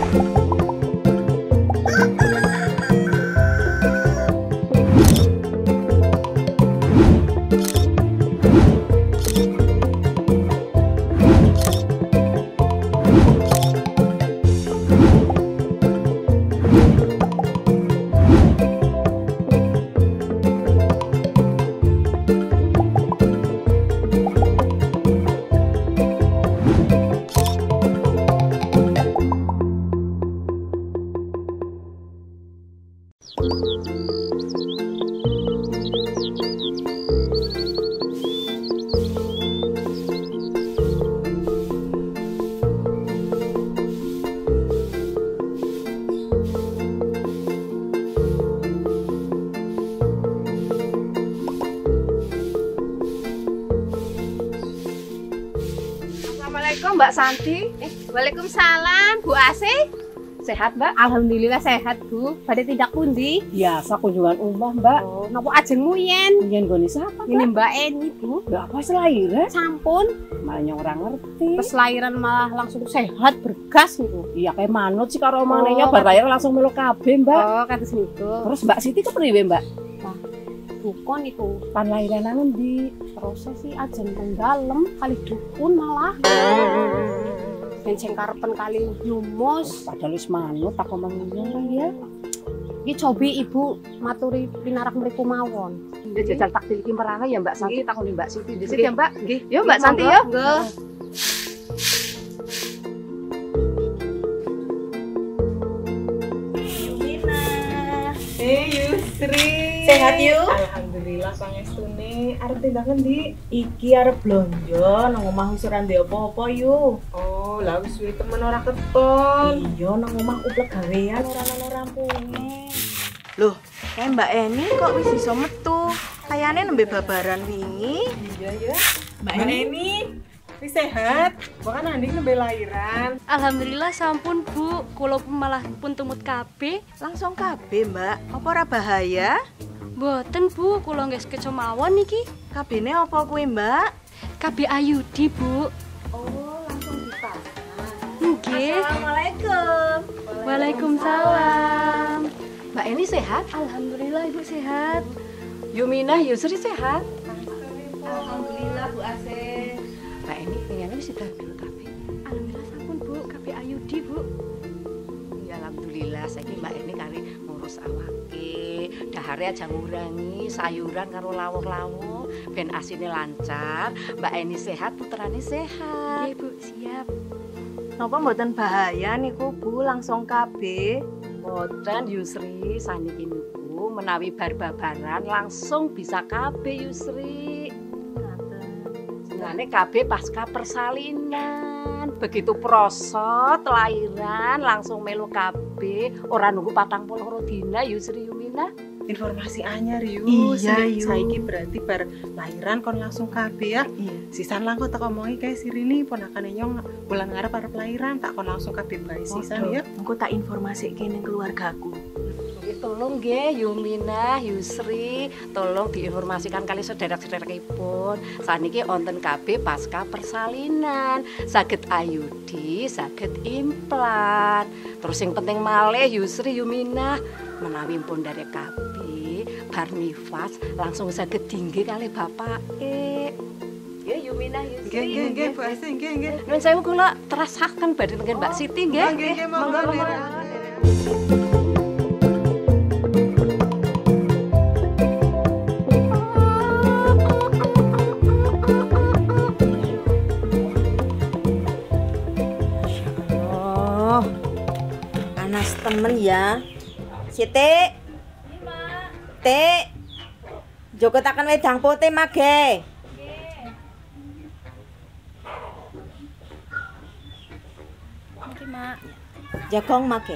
Assalamualaikum Mbak Santi. Waalaikumsalam Bu Asih. Sehat Mbak? Alhamdulillah sehat Bu. Pada tidak pundi? Biasa kunjungan umah Mbak. Oh, napa ajengmu yen? Yen gone siapa? Ini Mbak Eni Bu. Lah apa selairan? Sampun. Malah orang ngerti. Pas lahiran malah langsung sehat bergas niku. Iya kayak manut sih karo manehnya bar lahir langsung melu kabeh Mbak. Oh, kados niku. Terus Mbak Siti kepriwe Mbak? Dukun iku. Pan lahiran ngendi? Proses sih ajeng teng dalem kali dukun malah. Ben sing karepen kali yumus. Padahal wis manut tak omongin ya. Iki cobi Ibu maturi pinarak mriku mawon. Nggih jajal tak tiliki merana ya Mbak Santi takoni Mbak Siti dhisik Nggih. ya Mbak. Nggih. Yo Mbak Santi yo. Nggih. Yumina. Yusri. Sehat yuk? Alhamdulillah pangestune. Arep tindak ngendi? Iki arep blonjo nang omah wis ora ndek apa-apa yuk. Oh, lah wis suwe temen ora keton. Iya, nang omah uplek gawean ora ana rampunge. Loh, kayak Mbak Eni kok wis iso metu? Kayane nembe babaran wingi. Iya ya. Mbak Eni, wis sehat? Bahkan Andi nembe lahiran. Alhamdulillah sampun Bu, kula malah pun tumut kabeh. Langsung kabeh, Mbak. Apa ora bahaya? Mboten Bu, kula nggih kecemawon niki. Kabene apa kuwi, Mbak? Kabeh ayudi Bu. Oh, langsung dipasang. Nggih. Assalamualaikum. Waalaikumsalam. Mbak Eni sehat? Alhamdulillah Ibu sehat. Yumina, Yusri sehat? Alhamdulillah Bu Asih. Mbak Eni pengennya wis dulu kabeh. Alhamdulillah sampun Bu, kabeh ayudi Bu. Ya alhamdulillah saiki Mbak Eni kali ngurus awake. Dahare aja ngurangi sayuran karo lawuh-lawuh ben asine lancar. Mbak Eni sehat, putrane sehat. Nggih Bu, siap. Napa mboten bahaya niku Bu, langsung kabeh? Mboten Yusri, saniki niku menawi bar-babaran langsung bisa kabeh Yusri. Senengane kabeh pasca persalinan. Begitu prosot lahiran langsung melu kabeh, ora nunggu 40 dina Yusri Yumina. Informasi anyar yuk. Iya, Yu. Saiki berarti bar lahiran kon langsung kabeh ya. Iya. Sisan lang kok tak omongi kayak si Rini ponakane nyong bulan ngarep arep lahiran tak kon langsung kabeh bae sisan ya. Engko tak informasi ning keluargaku. Nggih tolong nggih Yumina, Yusri, tolong diinformasikan kali sederek-sederekipun. Saniki wonten kabeh pasca persalinan, saged ayudi, saged implan. Terus yang penting malih Yusri Yumina menawi pun dari kabeh bar nifas langsung saged tinggi kali bapake. Ya Yumina, Yusri. Nggih, Bu Asih, nggih. Nuwun sewu kula terasaken badhe tengen Mbak Siti nggih. Nggih, monggo. Oh, panas temen ya. Siti. Tik. Joko takan wedang putih mage. Nggih, Mak. Jagong mage.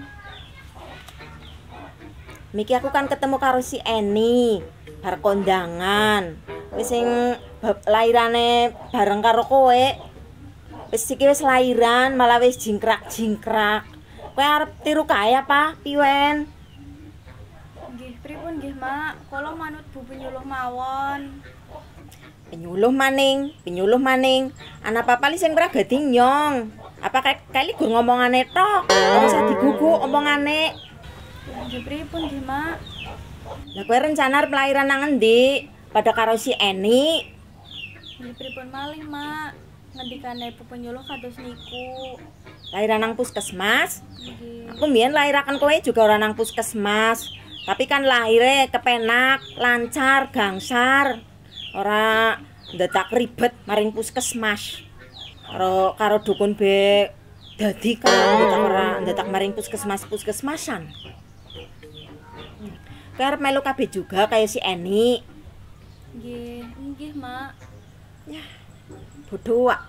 Miki aku kan ketemu karo si Eni bar kondangan. Wis sing lairane bareng karo kowe. Wis iki wis lairan malah wis jingkrak-jingkrak. Kowe arep tiru kae apa piwen? Nggih, pripun nggih, Mak? Kula manut Bu penyuluh mawon. Penyuluh maning. Ana papali sing pragati nyong. Apa kali gur ngomongane tok, ora usah digugu omongane. Nggih pripun nggih, Mak? Lah kowe rencana arep lairan nang endi? Pada karo si Eni. Nggih pripun malih, Mak? Ngendikane Bu Penyuluh kados niku. Lairan nang puskesmas. Nggih. Aku mbiyen lairaken kowe juga ora nang puskesmas. Tapi kan lahire kepenak, lancar, gangsar. Ora ndetak ribet maring puskesmas. Karo dukun be dadi kan ndetak maring puskesmasan. Kowe arep melu kabeh juga kaya si Eni. Nggih, Mak. Ya, bodoh wak.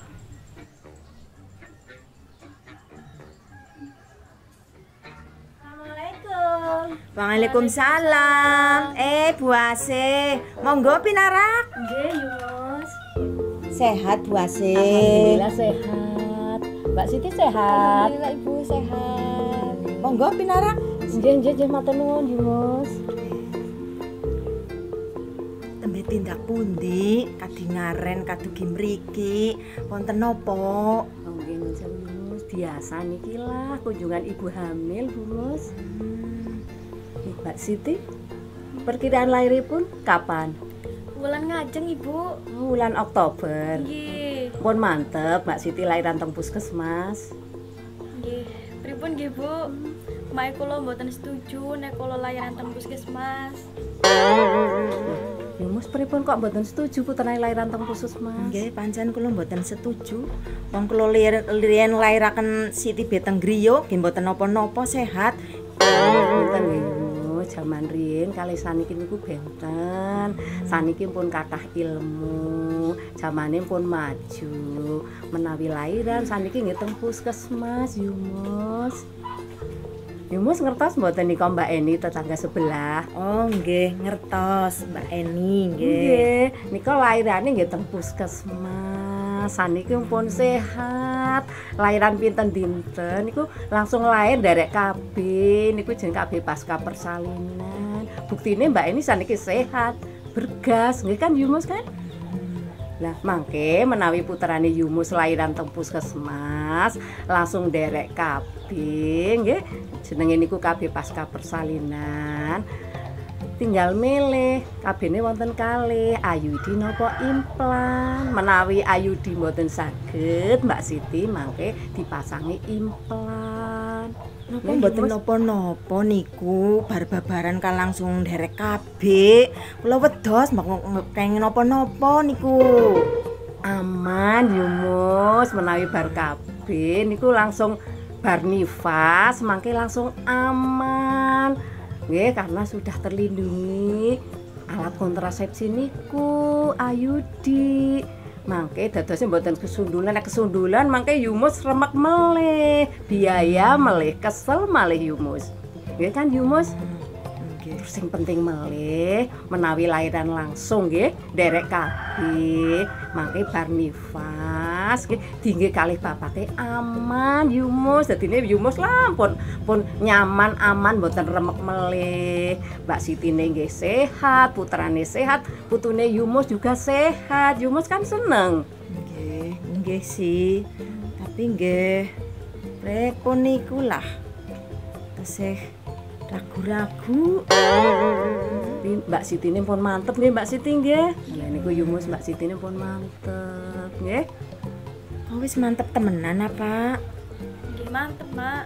Waalaikumsalam. Bu Ase, monggo pinarak. Nggih, Yus. Sehat Bu Ase. Alhamdulillah sehat. Mbak Siti sehat. Alhamdulillah Ibu sehat. Monggo pinarak. Nggih, matur nuwun, Yus. Tembe tindak pundi kadingaren kadugi mriki wonten napa? Nggih, Yus. Biasa niki lah kunjungan ibu hamil, Yus. Mbak Siti, perkiraan lahiripun kapan? Wulan ngajeng, Ibu. Bulan Oktober. Nggih. Pun mantep Mbak Siti lahiran teng puskesmas. Nggih. Pripun nggih, Bu? Mae kula mboten setuju nek kula layanan teng puskesmas. Yumus pripun kok mboten setuju putrane lahiran teng puskesmas? Nggih, pancen kula mboten setuju. Wong kula liyen lairaken Siti Beteng griya, nggih mboten napa-napa sehat. Mboten nggih, jaman riyin kalih saniki niku benten. Saniki pun kathah ilmu, jamane pun maju. Menawi lahiran saniki nggih teng puskesmas, Yumus. Yumus ngertos mboten nika Mbak Eni tetangga sebelah? Oh, nggih, ngertos Mbak Eni nggih. Nggih, nika lahirane nggih teng puskesmas. Saniki pun sehat. Lahiran pinten dinten niku langsung lahir derek KB. Niku jeneng KB pasca persalinan. Buktine Mbak Eni saniki sehat, bergas, nggih kan Yumus kan? Lah mangke menawi putrane Yumus lahiran teng puskesmas, langsung derek KB nggih. Jenenge niku KB pasca persalinan. Tinggal milih kabene wonten kalih Ayudi napa implan. Menawi Ayudi mboten saged Mbak Siti mangke dipasangi implan. Napa mboten napa-napa niku bar-babaran kan langsung derek KB. Kula wedos kenging napa-napa niku. Aman Yumus, menawi bar KB niku langsung bar nifas mangke langsung aman. Nggih, karena sudah terlindungi alat kontrasepsi niku Ayudi. Mangke dadosnya mboten kesundulan, nek kesundulan mangke Yumus remek melih, biaya melih, kesel malih Yumus. Nggih kan Yumus? Nggih. Terus sing penting melih menawi lahiran langsung nggih, derek KB, mangke bar nifas nggih, dingge kalih bapake aman Yumus. Dadine Yumus lah pun nyaman aman mboten remek melih. Mbak Sitine nggih sehat, putrane sehat, putune Yumus juga sehat. Yumus kan seneng. Nggih sih. Tapi nggih pripun niku lah. Tesih ragu-ragu. Mbak Sitine pun mantep nggih Mbak Siti nggih. Nggih niku Yumus Mbak Sitine pun mantep nggih. Oh wis mantep temenan apa? Nggih mantep, Mak.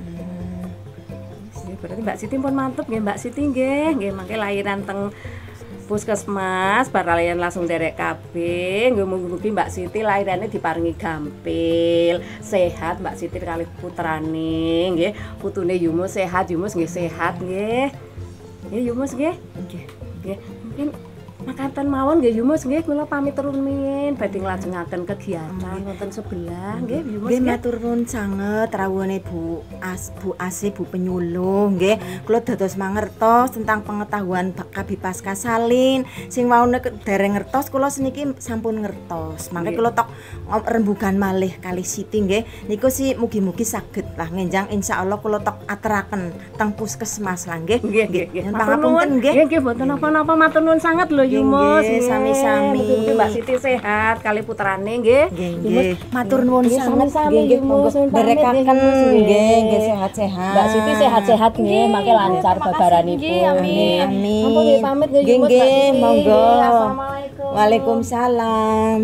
Berarti Mbak Siti pun mantep nggih Mbak Siti nggih. Nggih mangke lahiran teng puskesmas bar lahiran langsung derek KB. Nggih mugi-mugi Mbak Siti lahirane diparingi gampil, sehat Mbak Siti kalih putrane nggih. Putune Yumus sehat, Yumus nggih sehat nggih. Nggih Yumus nggih. Nggih. Mungkin makaten mawon nggih Yumus nggih, kula pamit turun min badhe nglajengaken kegiatan wonten sebelah nggih Yumus nggih. nggih. Matur nuwun sanget rawuhane Bu Ase Bu Penyuluh nggih. Kula dados mangertos tentang pengetahuan KB pasca salin. Sing waune dereng ngertos kula seniki sampun ngertos. Mangke kula tok rembugan malih kali Siti nggih. Niku sih mugi-mugi saged lah ngenjang insyaallah kula tok aturaken teng puskesmas lah nggih. Nggih. Pangapunten nggih. Nggih mboten napa-napa matur nuwun sanget lho Yumus, sami-sami. Mugi-mugi Mbak Siti sehat kali putrane nggih. Nggih. Matur nuwun Nggih, sanget sami-sami, nggih. Yumus. Monggo berekaken nggih, sehat-sehat. Mbak Siti sehat-sehat nggih, mangke lancar babaranipun. Nggih, amin. Amin. Sampun nggih pamit nggih Yumus, Mbak Nggih, Siti. monggo. Assalamualaikum. Waalaikumsalam.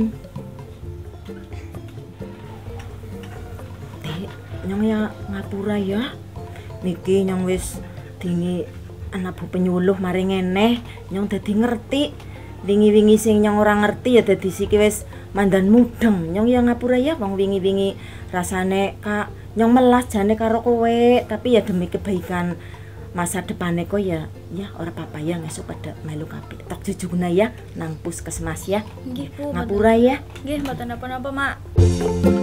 Nyong ya ngapura ya. Niki nyong wis dingi anak bu penyuluh mari ngene, nyong dadi ngerti. Wingi-wingi sing nyong ora ngerti ya dadi siki wis mandan mudeng. Nyong ya ngapura ya wong wingi-wingi rasane Kak nyong melas jane karo kowe, tapi ya demi kebaikan masa depane kok ya ora apa-apa ya ngesuk pada melu kabeh. Tok jujugna ya nang puskesmas ya. Nggih, Bu. Ngapura ya. Nggih, mboten napa-napa, Mak.